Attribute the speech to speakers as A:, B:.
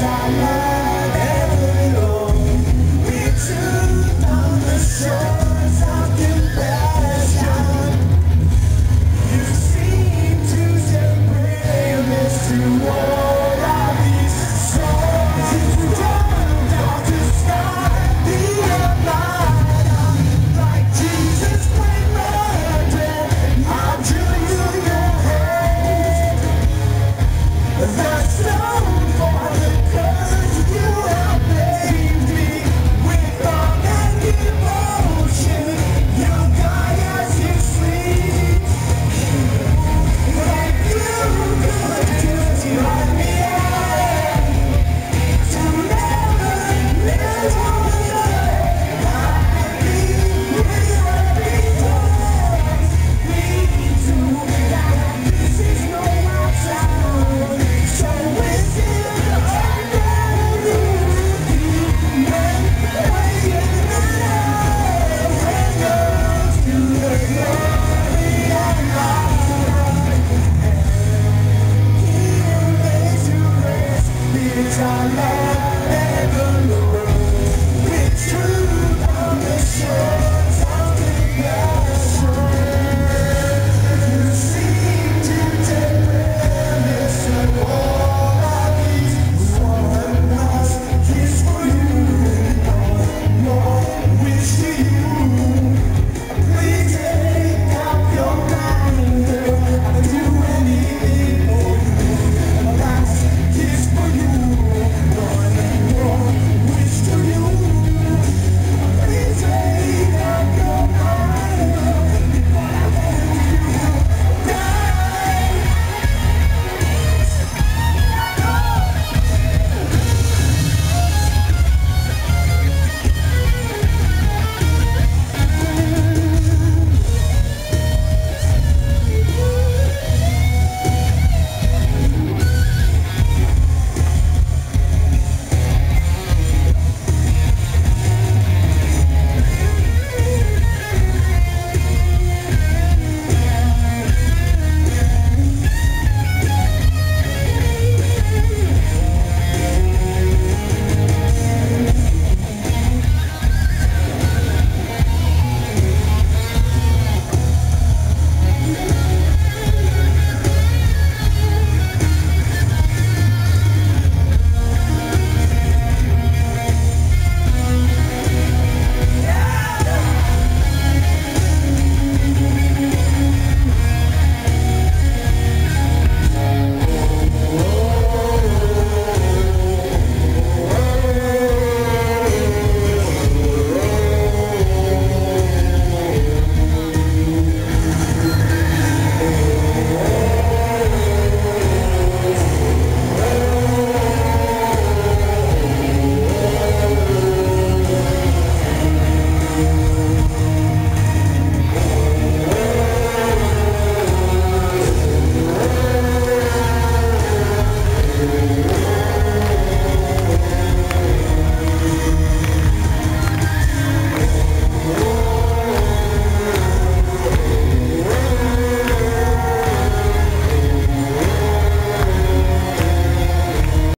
A: our love ever known. With truth on the shores of compassion. You seem to send brilliance to all of these souls. You don't have to start the light. Like Jesus when murdered, I drew you your hand. The stone for the curse you have made me. With love and devotion, you guide as you sleep. Like you could do to me, to never live on the I'll be with me to that this is no outside. So within is our love ever known. With truth on the shores of the